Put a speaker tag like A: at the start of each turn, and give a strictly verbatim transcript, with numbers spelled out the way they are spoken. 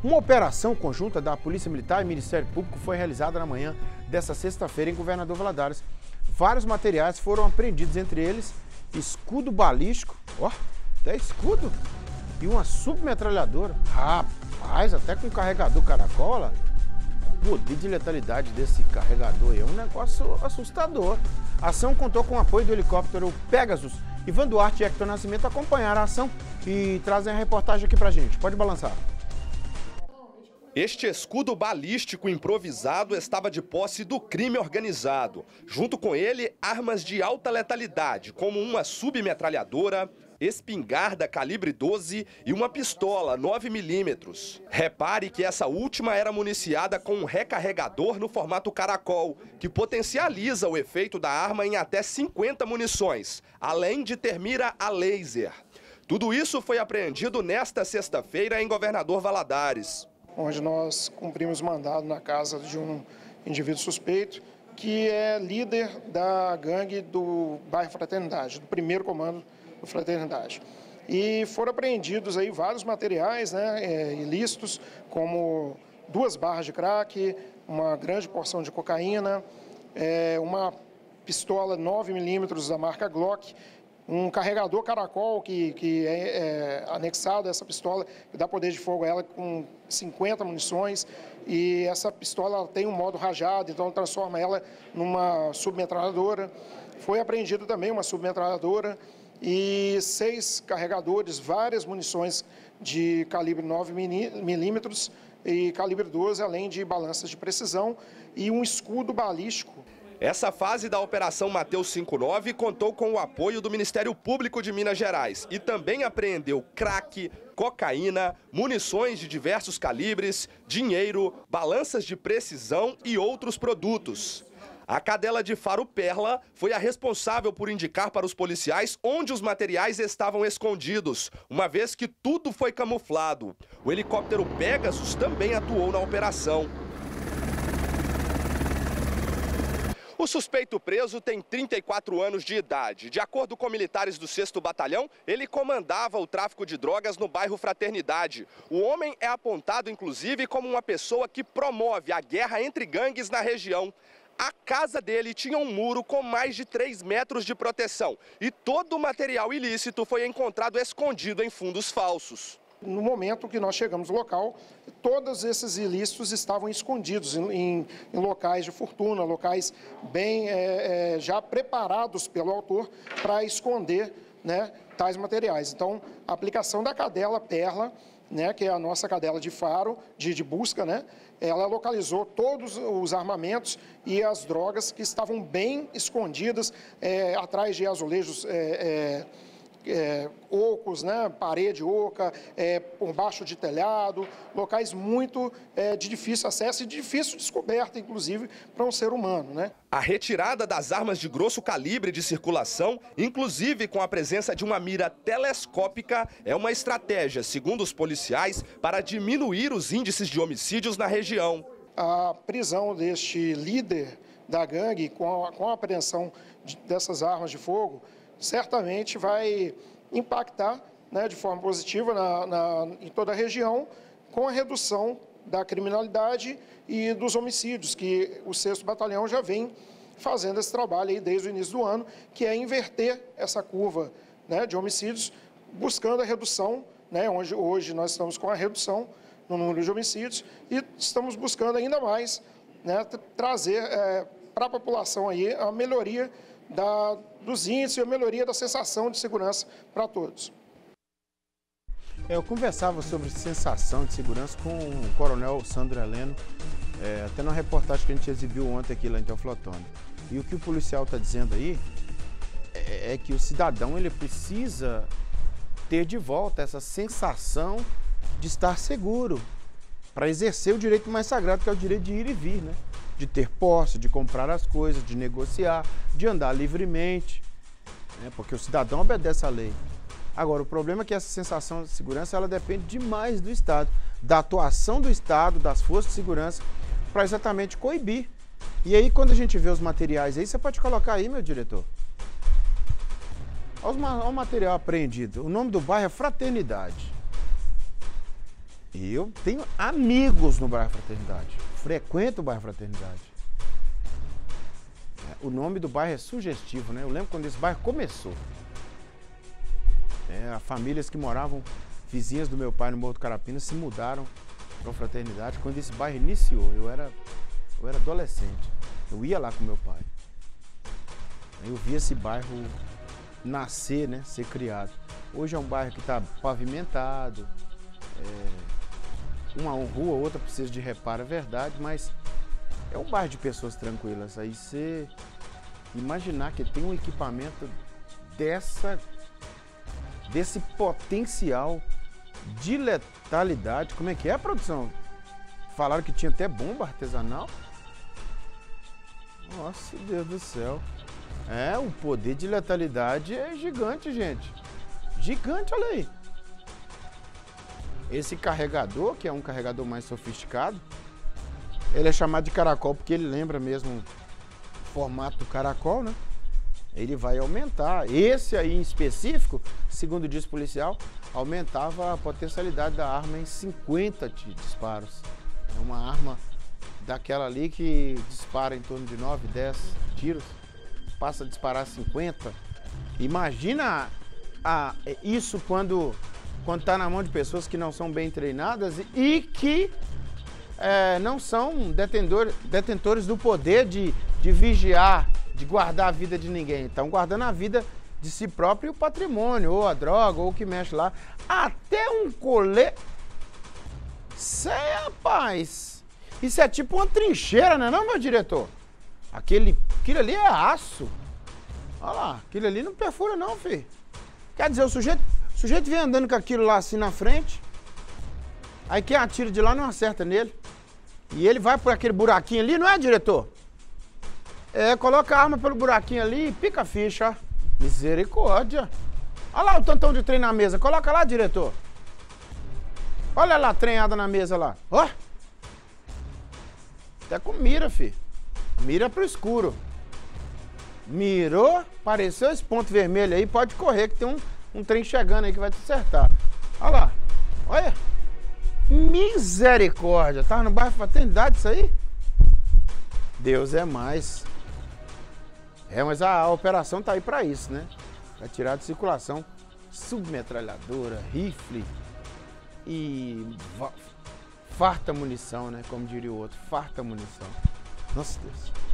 A: Uma operação conjunta da Polícia Militar e Ministério Público foi realizada na manhã desta sexta-feira em Governador Valadares. Vários materiais foram apreendidos, entre eles escudo balístico, ó, até escudo, e uma submetralhadora. Rapaz, até com carregador caracola. O poder de letalidade desse carregador aí é um negócio assustador. A ação contou com o apoio do helicóptero Pegasus. Ivan Duarte e Hector Nascimento acompanharam a ação e trazem a reportagem aqui pra gente. Pode balançar.
B: Este escudo balístico improvisado estava de posse do crime organizado. Junto com ele, armas de alta letalidade, como uma submetralhadora, espingarda calibre doze e uma pistola nove milímetros. Repare que essa última era municiada com um recarregador no formato caracol, que potencializa o efeito da arma em até cinquenta munições, além de ter mira a laser. Tudo isso foi apreendido nesta sexta-feira em Governador Valadares,
C: onde nós cumprimos mandado na casa de um indivíduo suspeito, que é líder da gangue do bairro Fraternidade, do primeiro comando do Fraternidade. E foram apreendidos aí vários materiais, né, é, ilícitos, como duas barras de crack, uma grande porção de cocaína, é, uma pistola nove milímetros da marca Glock, um carregador caracol que, que é, é anexado a essa pistola, que dá poder de fogo a ela com cinquenta munições, e essa pistola ela tem um modo rajado, então transforma ela numa submetralhadora. Foi apreendido também uma submetralhadora e seis carregadores, várias munições de calibre nove milímetros e calibre doze, além de balanças de precisão e um escudo balístico.
B: Essa fase da Operação Mateus cinquenta e nove contou com o apoio do Ministério Público de Minas Gerais e também apreendeu crack, cocaína, munições de diversos calibres, dinheiro, balanças de precisão e outros produtos. A cadela de Faro Perla foi a responsável por indicar para os policiais onde os materiais estavam escondidos, uma vez que tudo foi camuflado. O helicóptero Pegasus também atuou na operação. O suspeito preso tem trinta e quatro anos de idade. De acordo com militares do sexto Batalhão, ele comandava o tráfico de drogas no bairro Fraternidade. O homem é apontado, inclusive, como uma pessoa que promove a guerra entre gangues na região. A casa dele tinha um muro com mais de três metros de proteção e todo o material ilícito foi encontrado escondido em fundos falsos.
C: No momento que nós chegamos no local, todos esses ilícitos estavam escondidos em, em, em locais de fortuna, locais bem é, é, já preparados pelo autor para esconder, né, tais materiais. Então, a aplicação da cadela Perla, né, que é a nossa cadela de faro, de, de busca, né, ela localizou todos os armamentos e as drogas que estavam bem escondidas é, atrás de azulejos é, é, É, ocos, né, parede oca, é, por baixo de telhado, locais muito é, de difícil acesso e de difícil descoberta, inclusive, para um ser humano, né?
B: A retirada das armas de grosso calibre de circulação, inclusive com a presença de uma mira telescópica, é uma estratégia, segundo os policiais, para diminuir os índices de homicídios na região.
C: A prisão deste líder da gangue, com a, com a apreensão de, dessas armas de fogo, certamente vai impactar, né, de forma positiva na, na, em toda a região, com a redução da criminalidade e dos homicídios, que o sexto Batalhão já vem fazendo esse trabalho aí desde o início do ano, que é inverter essa curva, né, de homicídios, buscando a redução, né, onde hoje nós estamos com a redução no número de homicídios e estamos buscando ainda mais, né, trazer é, para a população aí a melhoria Da, dos índices e a melhoria da sensação de segurança para todos.
A: Eu conversava sobre sensação de segurança com o coronel Sandro Heleno, é, até numa reportagem que a gente exibiu ontem aqui lá em Teoflotone. E o que o policial está dizendo aí é, é que o cidadão ele precisa ter de volta essa sensação de estar seguro, para exercer o direito mais sagrado, que é o direito de ir e vir, né? De ter posse, de comprar as coisas, de negociar, de andar livremente, né? Porque o cidadão obedece à lei. Agora, o problema é que essa sensação de segurança ela depende demais do Estado, da atuação do Estado, das forças de segurança, para exatamente coibir. E aí, quando a gente vê os materiais aí, você pode colocar aí, meu diretor. Olha o material apreendido. O nome do bairro é Fraternidade. Eu tenho amigos no bairro Fraternidade, frequento o bairro Fraternidade. O nome do bairro é sugestivo, né? Eu lembro quando esse bairro começou. É, famílias que moravam, vizinhas do meu pai no Morro do Carapina, se mudaram para a Fraternidade quando esse bairro iniciou. Eu era, eu era adolescente, eu ia lá com meu pai. Eu vi esse bairro nascer, né? Ser criado. Hoje é um bairro que está pavimentado, é, uma rua ou outra precisa de reparo, é verdade, mas é um bairro de pessoas tranquilas. Aí você imaginar que tem um equipamento dessa, desse potencial de letalidade. Como é que é a produção? Falaram que tinha até bomba artesanal. Nossa, Deus do céu. É, o poder de letalidade é gigante, gente. Gigante, olha aí. Esse carregador, que é um carregador mais sofisticado, ele é chamado de caracol porque ele lembra mesmo o formato do caracol, né? Ele vai aumentar. Esse aí em específico, segundo diz o policial, aumentava a potencialidade da arma em cinquenta disparos. É uma arma daquela ali que dispara em torno de nove, dez tiros, passa a disparar cinquenta. Imagina a, a, isso quando quando está na mão de pessoas que não são bem treinadas e, e que é, não são detentor, detentores do poder de, de vigiar, de guardar a vida de ninguém. Estão guardando a vida de si próprio e o patrimônio, ou a droga, ou o que mexe lá. Até um colete. Cê, rapaz, isso é tipo uma trincheira, não é não, meu diretor? Aquele, aquilo ali é aço. Olha lá, aquilo ali não perfura não, filho. Quer dizer, o sujeito, o sujeito vem andando com aquilo lá assim na frente, aí quem atira de lá não acerta nele. E ele vai por aquele buraquinho ali, não é, diretor? É, coloca a arma pelo buraquinho ali e pica a ficha. Misericórdia. Olha lá o tantão de trem na mesa. Coloca lá, diretor. Olha lá a treinada na mesa lá. Ó. Até com mira, filho. Mira pro escuro. Mirou, apareceu esse ponto vermelho aí, pode correr que tem um, um trem chegando aí que vai te acertar. Olha lá. Olha. Misericórdia. Tava no bairro Fraternidade isso aí? Deus é mais. É, mas a, a operação tá aí para isso, né? Para tirar de circulação submetralhadora, rifle e farta munição, né? Como diria o outro, farta munição. Nossa Deus.